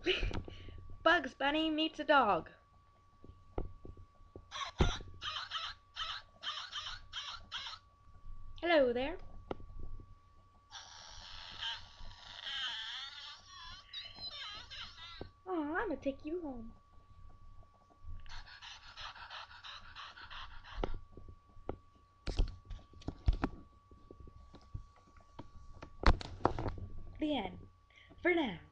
Bugs Bunny meets a dog. Hello there. Oh, I'm gonna take you home. The end. For now.